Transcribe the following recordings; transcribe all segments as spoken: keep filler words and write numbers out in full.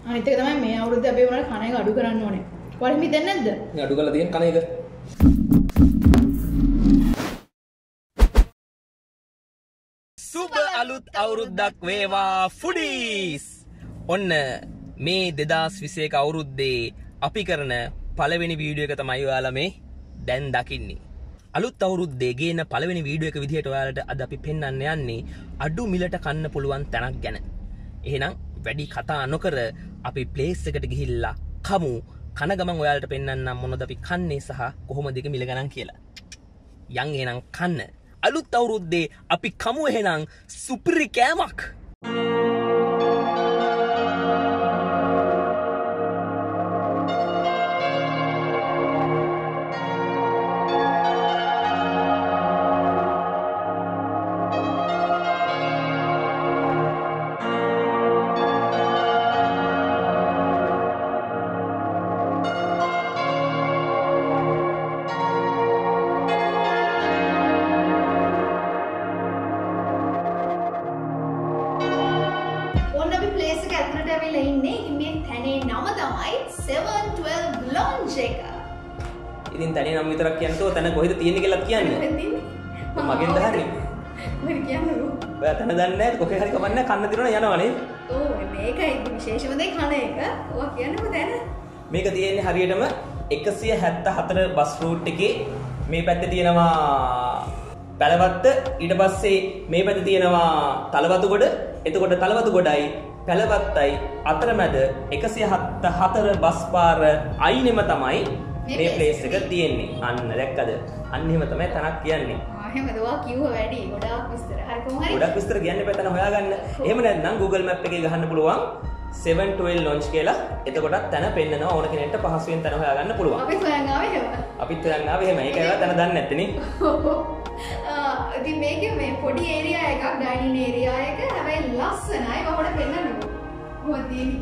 අනිත් එක තමයි මේ අවුරුද්දේ අපි උනාට කණ එක අඩු කරන්න ඕනේ. ඔයාලා හිතන්නේ නැද්ද? මේ අඩු කරලා තියෙන කණ එක. සුබ අලුත් අවුරුද්දක් වේවා ෆුඩීස්. ඔන්න මේ දෙදාස් විසි එක අවුරුද්දේ අපි කරන පළවෙනි වීඩියෝ එක තමයි ඔයාලා මේ දැන් දකින්නේ. අලුත් අවුරුද්දේ ගේන පළවෙනි වීඩියෝ එක විදිහට ඔයාලට අද අපි පෙන්වන්න යන්නේ අඩු මිලට කන්න පුළුවන් තැනක් ගැන. එහෙනම් වැඩි කතා නොකර අපි ප්ලේස් එකට ගිහිල්ලා කමු. කන ගමන් ඔයාලට පෙන්වන්නම් මොනවද අපි කන්නේ සහ කොහොමද ඒක මිල ගණන් කියලා. යන් එහෙනම් කන්න. අලුත් අවුරුද්දේ අපි කමු එහෙනම් සුපිරි කෑමක්. seven twelve lounge එක. ඉතින් තනිය නම් විතරක් කියන්නකෝ තන කොහෙද තියෙන්නේ කියලා කියන්නේ. මගෙන් දහන්නේ. මම කියන්නේ. ඔයා තන දන්නේ නැහැ කොහේ හරි කමන්නේ කන්න දිනන යනවා නේද? ඔව් මේකයි විශේෂම දේ කන එක. ඔයා කියන්නකෝ දැන. මේක තියෙන්නේ හරියටම එකසිය හැත්තෑ හතර බස් රූට් එකේ මේ පැත්තේ තියෙනවා පැලවත්ත ඊට පස්සේ මේ පැත්තේ තියෙනවා තලවතුගොඩ. එතකොට තලවතුගොඩයි පැලවත්තයි අතරමැද එකසිය හැත්තෑ හතර බස් පාර අයිනෙම තමයි මේ ප්ලේස් එක තියෙන්නේ. අන්න දැක්කද? අන්න එහෙම තමයි තනක් කියන්නේ. ආ එහෙමද? ඔයා කිව්ව වැඩි ගොඩාක් විස්තර. හරි කොහොම හරි. ගොඩාක් විස්තර කියන්න එපා තන හොයාගන්න. එහෙම නැත්නම් Google Map එකේ ගහන්න පුළුවන් seven twelve launch කියලා. එතකොටත් තන පෙන්නනවා ඕන කෙනෙක්ට පහසුවෙන් තන හොයාගන්න පුළුවන්. අපි හොයන් ආවේ එහෙම. අපිත් හොයන් ආවේ එහෙම. ඒක ඒවා තන දන්නේ නැත්තේ නේ. ආ ඉතින් මේකේ මේ පොඩි ඒරියා එකක් ඩයිනින් ඒරියා එක. හැබැයි ලස්සනයි. ඔහොට පෙන්නන්නකෝ. කොහොමද තියෙන්නේ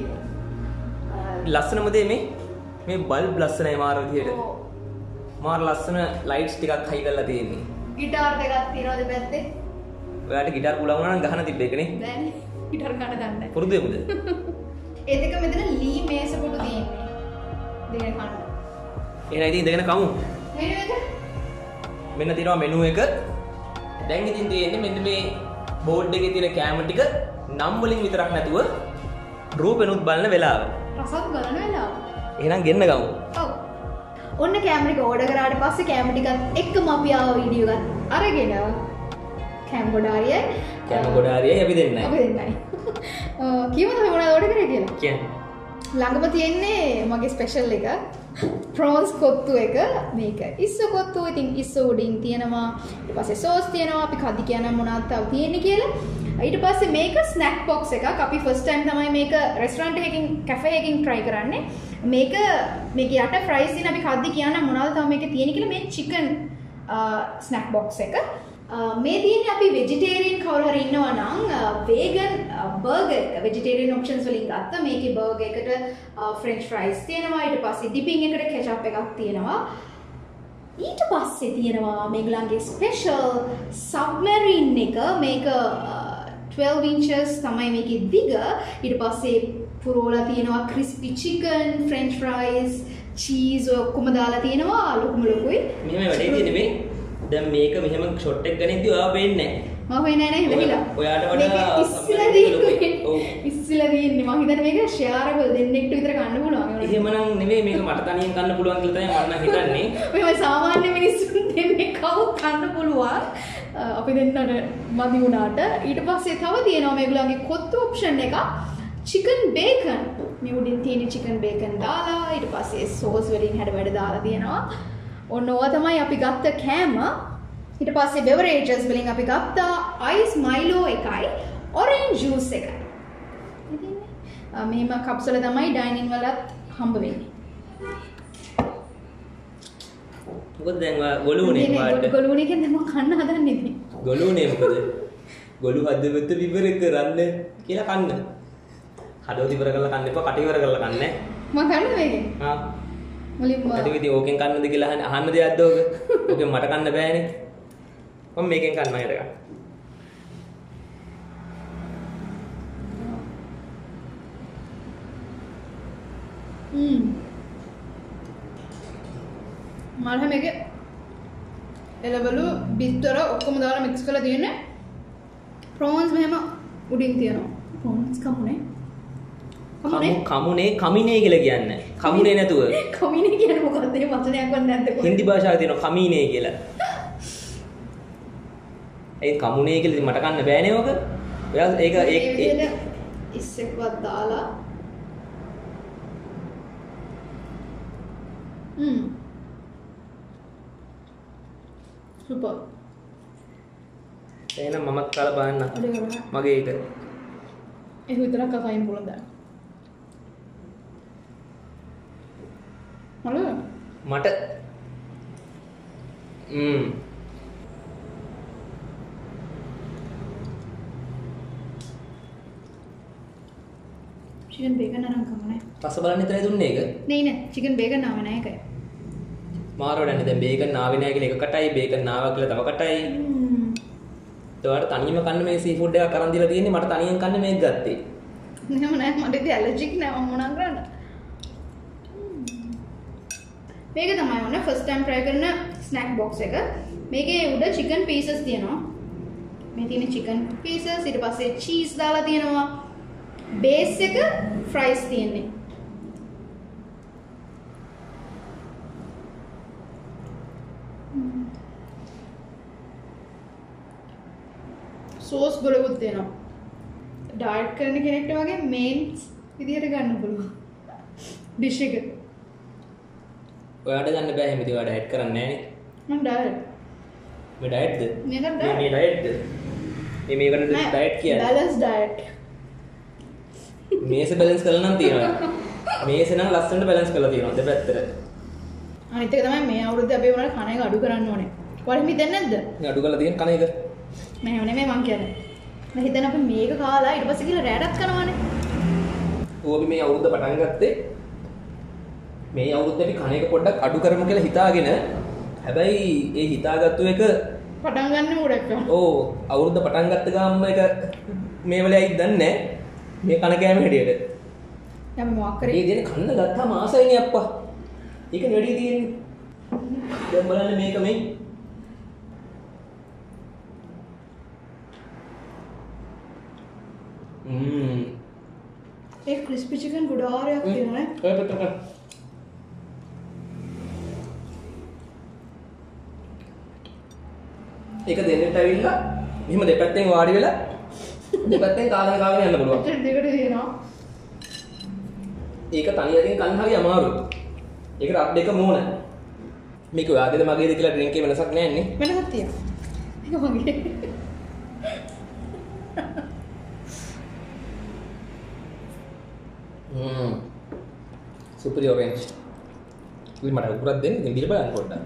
කියලා. ලස්සනම දේ මේ මේ බල්බ් ලස්සනයි මාර විදියට. මාර ලස්සන ලයිට්ස් ටිකක් හයි කරලා තියෙන්නේ. ගිටාර් එකක් තියනවාද පැත්තේ? ඔයාලට ගිටාර් පුළුවන් නම් ගහන තිබ්බ එකනේ. දැන් ගිටාර් ගන්න දන්නේ නැහැ. පුරුදු වෙමුද? ඒ දෙක මෙතන ලී මේස කොට තියෙන්නේ. දෙගෙන කන්න. එහෙනම් ඉතින් ඉඳගෙන කමු. මෙනු එක. මෙන්න තියෙනවා මෙනු එක. දැන් ඉතින් තියෙන්නේ මෙන්න මේ බෝඩ් එකේ තියෙන කැම ටික නම් වලින් විතරක් නැතුව රූපෙනුත් බලන වෙලාව. රසත් බලන වෙලාව. එහෙනම් ගෙන්න ගමු. ඔව්. ඔන්න කැමරා එක ඕඩර් කරාට පස්සේ කැමරා ටිකත් එක්කම අපි ආව වීඩියෝ එකත් අරගෙන කැම ගොඩාරියයි කැම ගොඩාරියයි අපි දෙන්නයි. අපි දෙන්නයි. කීවද අපි මොනවද ඕඩර් කරේ කියලා? කියන්න. ළඟම තියෙන්නේ මගේ ස්පෙෂල් එක. ප්‍රෝන්ස් කොත්තු එක මේක. ඉස්සෝ කොත්තු ඉතින් ඉස්සෝ උඩින් තියෙනවා. ඊට පස්සේ සෝස් තියෙනවා. අපි කද්දි කියනවා මොනවද තව තියෙන්නේ කියලා. ඊට පස්සේ මේක ස්නැක් බොක්ස් එකක්. අපි ෆස්ට් ටයිම් තමයි මේක රෙස්ටොරන්ට් එකකින් කැෆේ එකකින් try කරන්නේ. මේක මේක යට ෆ්‍රයිස් තියෙන අපි කද්දි කියනවා මොනවද තව මේකේ තියෙන්නේ කියලා මේ චිකන් ස්නැක් බොක්ස් එක. මේ තියෙන්නේ අපි වෙජිටේරියන් කවුරු හරි ඉන්නවා නම් වේගන් බර්ගර් එක වෙජිටේරියන් ඔප්ෂන්ස් වලින් ගත්තා. මේකේ බර්ගර් එකට ෆ්‍රෙන්ච් ෆ්‍රයිස් තියෙනවා. ඊට පස්සේ ඩිපින් එකට කෙචප් එකක් තියෙනවා. ඊට පස්සේ තියෙනවා මේගොල්ලන්ගේ ස්පෙෂල් සබ්මරීන් එක. මේක twelve inches තමයි මේකේ දිග. ඊට පස්සේ පුරෝලා තියෙනවා crispy chicken, french fries, cheese ඔක්කොම දාලා තියෙනවා. ලොකුම ලොකුයි. මෙහෙම වැඩේ තියෙන්නේ මේ. දැන් මේක මෙහෙම ෂොට් එක ගනිද්දි ඔයාව පේන්නේ නැහැ. මම පේන්නේ නැහැ නේද? ඔයාට වඩා ඉස්සෙල්ලා තියෙන්නේ. ඔව්. ඉස්සෙල්ලා තියෙන්නේ. මම හිතන්නේ මේක ෂෙයාරබල් දෙන්නෙක්ට විතර ගන්න පුළුවන්. එහෙමනම් නෙමෙයි මේක මට තනියෙන් ගන්න පුළුවන් කියලා තමයි මම හිතන්නේ. මේ සාමාන්‍ය මිනිස්සුන් දෙන්නේ කවුත් ගන්න පුළුවන්. අපි දෙන්නට මදි වුණාට ඊට පස්සේ තව තියෙනවා මේගොල්ලන්ගේ කොත්තු ඔප්ෂන් එක චිකන් බේකන්. මේ උඩින් තියෙන චිකන් බේකන් දාලා ඊට පස්සේ සෝස් වලින් හැඩ වැඩ දාලා තියෙනවා. ඔන්න ඕවා තමයි අපි ගත්ත කෑම. ඊට පස්සේ බෙවරේජස් වලින් අපි ගත්තා අයිස් මයිලෝ එකයි ඔරෙන්ජ් ජූස් එකයි. ඉතින් මෙහෙම කප්ස් වල තමයි ඩයිනින් වලත් හම්බ වෙන්නේ. මොකද දැන් ගොළුනේ පාට ගොළුනේ කියන්නේ මම කන්න හදන්නේ නේ. ගොළුනේ මොකද? ගොළු හදවත විවර කරන්න කියලා කන්න. හදවත ඉවර කරලා කන්න එපා, කට ඉවර කරලා කන්න. මම කන්නේ මේකෙන්. ආ. මුලින්ම ඉතින් ඉතින් ඕකෙන් කන්නද කියලා අහන්න දෙයක්ද ඕක? ඕකෙන් මට කන්න බෑනේ. මම මේකෙන් කන්නවා ඊට ගන්න. හ්ම්. මම මේකේ එළවලු බිත්තර ඔක්කොම දාලා මික්ස් කරලා තියෙන්නේ. ප්‍රෝන්ස් මෙහෙම උඩින් තියෙනවා. ප්‍රෝන්ස් කමුනේ. කමු කමුනේ කමිනේ කියලා කියන්නේ. කමුනේ නැතුව. කමිනේ කියන්නේ මොකක්ද? මේ වචනයක් වත් නැද්ද කොහොමද? හින්දි භාෂාවේ තියෙනවා කමිනේ කියලා. ඒ කමුනේ කියලා මට කන්න බෑනේ ඔක. ඔයා ඒක ඒ ඉස්සෙක්වත් දාලා හ්ම් සුපර්. එහෙනම් මමත් කාලා බලන්න. මගේ ඒක. ඒක විතරක් අකයින් පුළුවන් දැන්. හලෝ මට ම්ම් chicken bacon අරන් කමනේ. රස බලන්න විතරයි දුන්නේ ඒක. නේ නේ chicken bacon ආව නැහැ ඒකයි. මාරවඩන්නේ දැන් බේකන් ආවේ නැහැ කියලා එක කටයි බේකන් ආවා කියලා තව කටයි. හ්ම්. ඒවට තනියම කන්න මේ සී ෆුඩ් එකක් අරන් දීලා තියෙන්නේ මට තනියෙන් කන්න මේක ගත්තේ. නෑ නෑ මට ඉතින් ඇලර්ජික් නෑ මම මොනවා කරන්නද? මේක තමයි ඔන්න ෆස්ට් ටයිම් try කරන ස්නැක් බොක්ස් එක. මේකේ උඩ chicken pieces තියෙනවා. මේ තියෙන chicken pieces ඊට පස්සේ cheese දාලා තියෙනවා. බේස් එක ෆ්‍රයිස් තියෙන්නේ. සෝස් ගොඩකුත් තියෙනවා. ඩයට් කරන කෙනෙක්ට වගේ මේන්ස් විදියට ගන්න පුළුවන්. ඩිෂ් එක. ඔයාට ගන්න බෑ එහෙම ඉතින් ඔයා ඩයට් කරන්නේ නැහැ නේ. මම ඩයට්. මේ ඩයට්ද? මේක මේ ඩයට්. මේ ඩයට්ද? මේ මේකට ඩයට් කියන්නේ. Balance diet. මේස බැලන්ස් කරලා නම් තියෙනවා. මේස නම් ලස්සනට බැලන්ස් කරලා තියෙනවා දෙපැත්තට. අනිත් එක තමයි මේ අවුරුද්දේ අපි උනාට කණ එක අඩු කරන්න ඕනේ. ඔයාලට හිතෙන්නේ නැද්ද? මේ අඩු කරලා තියෙන කණ එක. මෙහෙම නෙමෙයි මං කියන්නේ. මම හිතන්නේ අපි මේක කාලා ඊට පස්සේ කියලා රැටත් කනවානේ. ඕක මේ අවුරුද්ද පටන් ගත්තේ මේ අවුරුද්දේ අපි කණ එක පොඩ්ඩක් අඩු කරමු කියලා හිතාගෙන හැබැයි ඒ හිතාගත්තු එක පටන් ගන්න උඩක් කරා. ඕ අවුරුද්ද පටන් ගත්ත ගාම එක මේ වෙලෙයිද දන්නේ නැහැ. මේ කන කෑම හැටියට. දැන් මොකක් කරේ? මේ දෙන කන්න ගත්තාම ආසයිනේ අප්පා. ඒක නෙඩි තියෙන්නේ. දැන් බලන්න මේක මේ. ම්ම්. ඒ ක්‍රිස්පි චිකන් ගොඩාරයක් තියෙනවා නේ. ඔය පැත්තට. ඒක දෙන්නට ඇවිල්ලා මෙහෙම දෙපැත්තෙන් වාඩි වෙලා දෙපැත්තෙන් කාගෙන කාගෙන යන්න පුළුවන්. දෙකට තියෙනවා. ඒක තනියකින් කන්න හරි අමාරුයි. ඒකට අත් දෙක මෝන. මේක ඔයාගේද මගේද කියලා ඩ්‍රින්ක් එකේ වෙනසක් නැහැ නේ. වෙනසක් තියෙනවා. ඒක මගේ. හ්ම්. Super orange. ඉතින් මට උකුරක් දෙන්න ඉතින් බිල බලන්න පොඩ්ඩක්.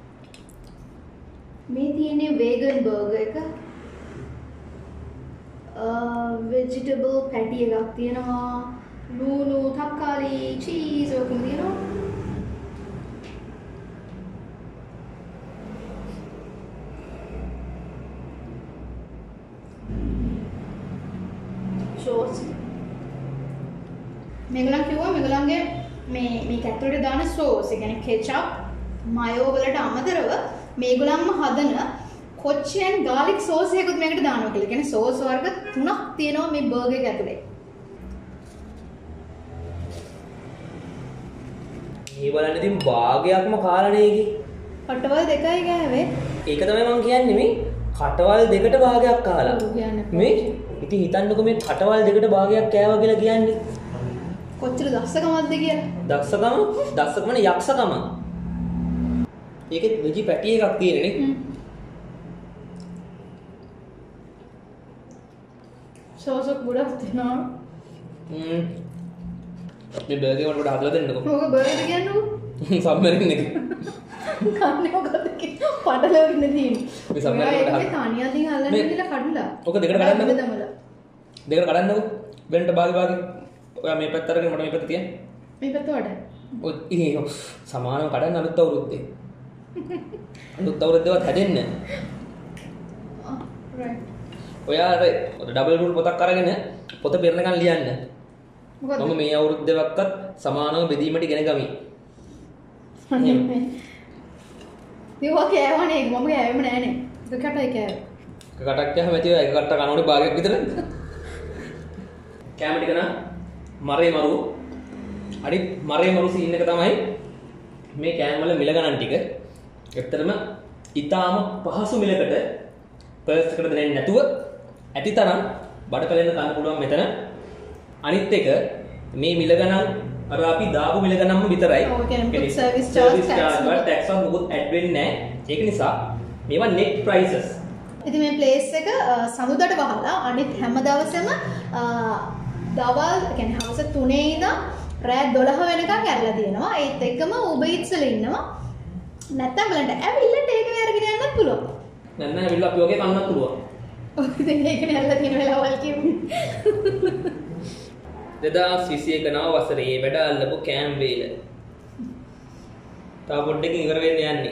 මේ තියෙන්නේ vegan burger එක. vegetable patty එකක් තියෙනවා. ලුණු, තක්කාලි, cheese ඔක්කොම තියෙනවා. sauce. මේගොල්ලන් කිව්වා මේගොල්ලන්ගේ මේ මේක ඇතුළට දාන sauce, ඒ කියන්නේ ketchup, mayo වලට අමතරව මේගොල්ලන්ම හදන කොච්චි and garlic sauce එකකුත් මේකට දානවා කියලා. කියන්නේ sauce වර්ග තුනක් තියෙනවා මේ burger එක ඇතුලේ. මේ බලන්න ඉතින් භාගයක්ම කාලනේ එකේ. කටවල් දෙකයි ගෑවේ. ඒක තමයි මම කියන්නේ මේ කටවල් දෙකට භාගයක් කාලා. ඔව් කියන්නේ. මේ ඉතින් හිතන්නකෝ මේ කටවල් දෙකට භාගයක් කෑවා කියලා කියන්නේ. කොච්චර දක්ෂකමක්ද කියලා. දක්ෂකම දක්ෂකම නේ යක්ෂකම. ඒකෙත් වෙජි පැටි එකක් තියෙන්නේ නේ. sauce එක ගොඩක් තියෙනවා. හ්ම්. මේ බර්ගර් එක වලට හදලා දෙන්නකෝ. මොකද burger කියන්නේ? සබ්මරින් එක. කන්නේ මොකද කියලා පඩලවගෙන තියෙන්නේ. මේ සබ්මරින් එකට හදලා. මේ තනියකින් අල්ලන්න කියලා කඩලා. ඔක දෙකට කඩන්නකෝ. දමලා. දෙකට කඩන්නකෝ. වෙනට භාග භාග. ඔයා මේ පැත්ත අරගෙන මට මේ පැත්ත තියන්න. මේ පැත්ත වඩ. ඔය ඉතින් සමානව කඩන්න අලුත් අවුරුද්දේ. අලුත් අවුරුද්දේවත් හැදෙන්න. ආ රයිට්. ඔයා අර ඩබල් රූල් පොතක් අරගෙන පොත පෙරනකන් ලියන්න. මම මේ අවුරුද්දේවත් සමානව බෙදීමට ඉගෙන ගමි. දිවා කෑවනේ මම කෑවෙම නෑනේ. එක කටයි කෑවේ. එක කටක් කෑම ඇතිව එක කට්ට කනෝනේ භාගයක් විතර. කෑම ටික නා මරේ මරු. අනිත් මරේ මරු සීන් එක තමයි මේ කෑම වල මිල ගණන් ටික. ඇත්තටම ඊටාම පහසු මිලකට පර්ස් එකට දෙන්නේ නැතුව ඇතිතරම් බඩ කලෙන්න ගන්න පුළුවන් මෙතන. අනිත් එක මේ මිල ගණන් අර අපි දාපු මිල ගණන්ම විතරයි. ඔව් කියන්නේ සර්විස් චාර්ජ් ටැක්ස් වල ටැක්ස් වල මොකුත් ඇඩ් වෙන්නේ නැහැ. ඒක නිසා මේවා net prices. ඉතින් මේ ප්ලේස් එක සමුදට වහලා අනිත් හැම දවසෙම දවල් කියන්නේ හවස තුනේ ඉඳන් රෑ දොළහ වෙනකන් ඇරලා තියෙනවා. ඒත් එක්කම Uber Eats වල ඉන්නවා. නැත්තම් බලන්න ඇවිල්ලා ටේක් අවේ අරගෙන යන්නත් පුළුවන්. නැත්නම් ඇවිල්ලා අපි වගේ කන්නත් පුළුවන්. ඔව් ඉතින් ඒකනේ ඇරලා තියෙන වෙලාවල් කියන්නේ. දෙදාස් විසියක නව වසරේ වැඩ අල්ලපු කෑම් වේල. තා පොඩ්ඩකින් ඉවර වෙන්න යන්නේ.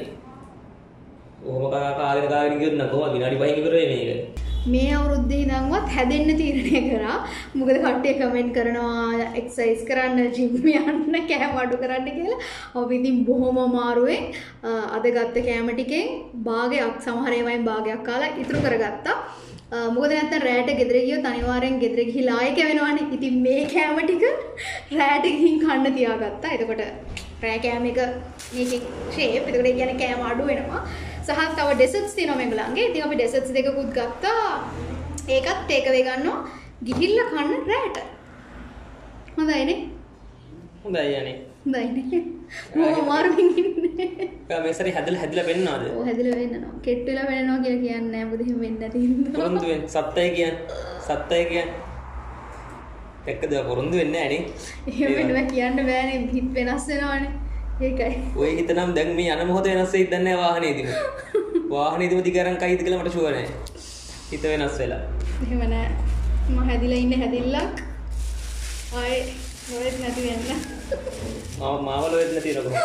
ඔහොම කාගෙන කාගෙන ගියොත් නම් කොහොමද විනාඩි පහකින් ඉවර වෙන්නේ මේක. මේ අවුරුද්දේ ඉඳන්වත් හැදෙන්න තීරණය කරා. මොකද කට්ටිය කමෙන්ට් කරනවා එක්සර්සයිස් කරන්න, ජිම් යන්න, කෑම අඩු කරන්න කියලා. අපි ඉතින් බොහොම අමාරුවෙන් අද ගත්ත කෑම ටිකෙන් භාගයක් සමහර ඒවායින් භාගයක් කාලා ඉතුරු කරගත්තා. මොකද නැත්තම් රෑට ගෙදර ගියොත් අනිවාර්යෙන් ගෙදර ගිහිලා ආයෙ කැවෙනවනේ. ඉතින් මේ කෑම ටික රෑට ගිහින් කන්න තියාගත්තා. එතකොට රෑ කෑම එක මේකේ ෂේප්. එතකොට ඒ කියන්නේ කෑම අඩු වෙනවා. සහ තව ඩෙසර්ට්ස් තියෙනවා මේගොල්ලන්ගේ. ඉතින් අපි ඩෙසර්ට්ස් දෙකකුත් ගත්තා. ඒකත් ටේක් අවේ ගන්නවා. ගිහිල්ලා කන්න රෑට. හොඳයිනේ. හොඳයි යන්නේ. හොඳයිනේ. මොකද අමාරුවෙන් ඉන්නේ. මේ සැරේ හැදලා හැදලා වෙන්නවද? ඔව් හැදලා වෙන්නනවා. කෙට් වෙලා වෙන්නනවා කියලා කියන්නේ නැහැ. මොකද එහෙම වෙන්නේ නැති හින්දා. පොරොන්දු වෙන්න. සත්තයි කියන්නේ. සත්තයි කියන්නේ. එක්කද පොරොන්දු වෙන්නේ නැහැ නේ. එහෙම වෙනවා කියන්න බෑනේ. හිත වෙනස් වෙනවානේ. ඒකයි. ඔය හිතනම් දැන් මේ යන මොහොත වෙනස් වෙයිද දන්නේ නැහැ වාහනේදීම. වාහනේදීම දිගරන් කයිද කියලා මට ෂුවර් නැහැ. හිත වෙනස් වෙලා. එහෙම නෑ. මම හැදිලා ඉන්නේ හැදිල්ලක්. ආයේ ඔයත් නැති වෙන්න. මාව මාවල වෙත් නැති නකො.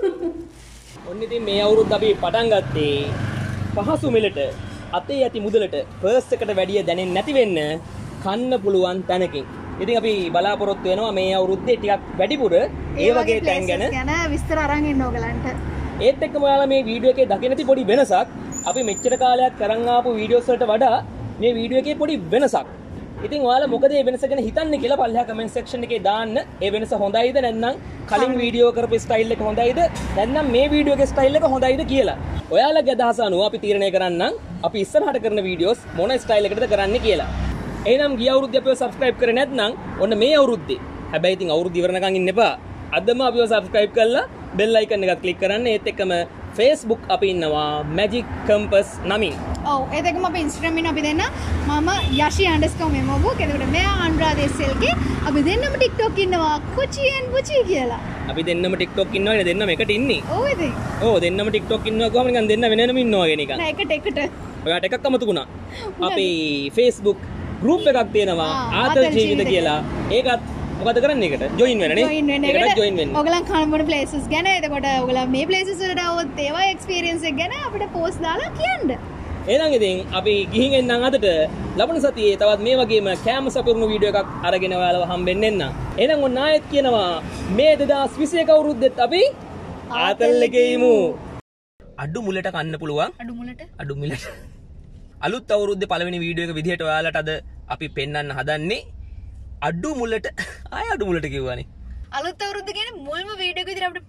ඔන්න ඉතින් මේ අවුරුද්ද අපි පටන් ගත්තේ පහසු මිලට අතේ ඇති මුදලට පර්ස් එකට වැඩිය දැනෙන්නේ නැති වෙන්න කන්න පුළුවන් තැනකින්. ඉතින් අපි බලාපොරොත්තු වෙනවා මේ අවුරුද්දේ ටිකක් වැඩිපුර ඒ වගේ තැන් ගැන ගැන විස්තර අරන් එන්න ඕගලන්ට. ඒත් එක්කම ඔයාලා මේ වීඩියෝ එකේ දකින්න ඇති පොඩි වෙනසක් අපි මෙච්චර කාලයක් කරන් ආපු වීඩියෝස් වලට වඩා මේ වීඩියෝ එකේ පොඩි වෙනසක්. ඉතින් ඔයාලා මොකද මේ වෙනස ගැන හිතන්නේ කියලා පල්ලෙහා කමෙන්ට් සෙක්ෂන් එකේ දාන්න. ඒ වෙනස හොඳයිද නැත්නම් කලින් වීඩියෝ කරපු ස්ටයිල් එක හොඳයිද නැත්නම් මේ වීඩියෝ එකේ ස්ටයිල් එක හොඳයිද කියලා. ඔයාලගේ අදහස අනුව අපි තීරණය කරන්නම් අපි ඉස්සරහට කරන වීඩියෝස් මොන ස්ටයිල් එකකටද කරන්නේ කියලා. එහෙනම් ගිය අවුරුද්දේ අපිව සබ්ස්ක්‍රයිබ් කරේ නැත්නම් ඔන්න මේ අවුරුද්දේ හැබැයි ඉතින් අවුරුද්ද ඉවරනකන් ඉන්න එපා. අදම අපිව සබ්ස්ක්‍රයිබ් කරලා බෙල් අයිකන් එකත් ක්ලික් කරන්න. ඒත් එක්කම Facebook අපි ඉන්නවා Magic Compass නමින්. ඔව් ඒත් එක්කම අපි Instagram ඉන්න අපි දෙන්න මම yashi underscore memobu. එතකොට මෙයා අනුරාධ S L K. අපි දෙන්නම TikTok ඉන්නවා කුචි and පුචි කියලා. අපි දෙන්නම TikTok ඉන්නවා නේ දෙන්නම එකට ඉන්නේ. ඔව් ඉතින්. ඔව් දෙන්නම TikTok ඉන්නවා කොහොමද නිකන් දෙන්න වෙන වෙනම ඉන්නවා වගේ නිකන්. නෑ එකට එකට. ඔයාට එකක් අමතුකුණා. අපි Facebook group එකක් තියෙනවා ආතල් ජීවිත කියලා. ඒකත් මොකද කරන්නේ ඒකට ජොයින් වෙන්න නේ. ඒකට ජොයින් වෙන්න. ඔයගලන් කනබන ප්ලේසස් ගැන එතකොට ඔයගලන් මේ ප්ලේසස් වලට આવොත් ඒවා එක්ස්පීරියන්ස් එක ගැන අපිට පෝස්ට් දාලා කියන්න. එහෙනම් ඉතින් අපි ගිහින් එන්නම් අදට ලබන සතියේ තවත් මේ වගේම කෑම සපුරුණු වීඩියෝ එකක් අරගෙන ඔයාලව හම්බෙන්න එන්නම්. එහෙනම් ඔන්න ආයෙත් කියනවා මේ දෙදාස් විසිඑක අවුරුද්දෙත් අපි ආතල් එකේ ඉමු. අඩු මුලට කන්න පුළුවන්. අඩු මුලට. අඩු මුලට. අලුත් අවුරුද්දේ පළවෙනි වීඩියෝ එක විදිහට ඔයාලට අද අපි පෙන්වන්න හදන්නේ අඩු මුලට ආය අඩු මුලට කිව්වනේ. අලුත් අවුරුද්ද කියන්නේ මුල්ම වීඩියෝ එක විදිහට අපිට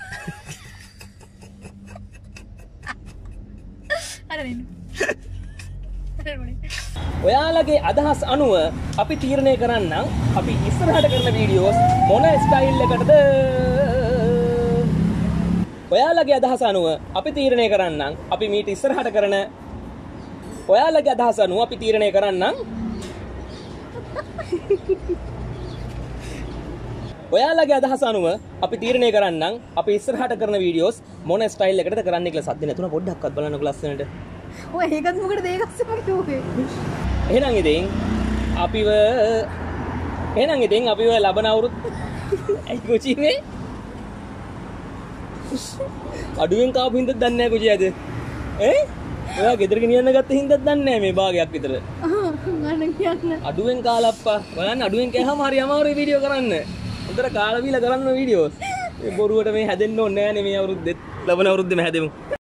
අරගෙන. ඔයාලගේ අදහස් අනුව අපි තීරණය කරන්නම් අපි ඉස්සරහට කරන වීඩියෝස් මොන ස්ටයිල් එකකටද. ඔයාලගේ අදහස් අනුව අපි තීරණය කරන්නම් අපි මීට ඉස්සරහට කරන ඔයාලගේ අදහස් අනුව අපි තීරණය කරන්නම් ඔයාලගේ අදහස් අනුව අපි තීරණය කරන්නම් අපි ඉස්සරහට කරන වීඩියෝස් මොන ස්ටයිල් එකකටද කරන්න කියලා. සද්ද නැතුන පොඩ්ඩක්වත් බලන්නකො ලස්සනට. ඔය ඒකත් මොකටද ඒකස්සම කිව්වේ? එහෙනම් ඉතින් අපිව එහෙනම් ඉතින් අපිව ලබන අවුරුද්ද ඇයි කොචි මේ අඩුවෙන් කාපු හින්දාද දන්නේ නැහැ කොචි අද ඈ ඔයා ගෙදර ගෙනියන්න ගත්ත හින්දාද දන්නේ නැහැ මේ භාගයක් විතර. මම කියන්න. අඩුවෙන් කාලා අප්පා. බලන්න අඩුවෙන් කෑවම හරි අමාරුයි වීඩියෝ කරන්න. උතර කාලා බීලා කරන්න වීඩියෝස්. මේ බොරුවට මේ හැදෙන්න ඕනේ නෑනේ මේ අවුරුද්දෙත්. ලබන අවුරුද්දෙම හැදෙමු.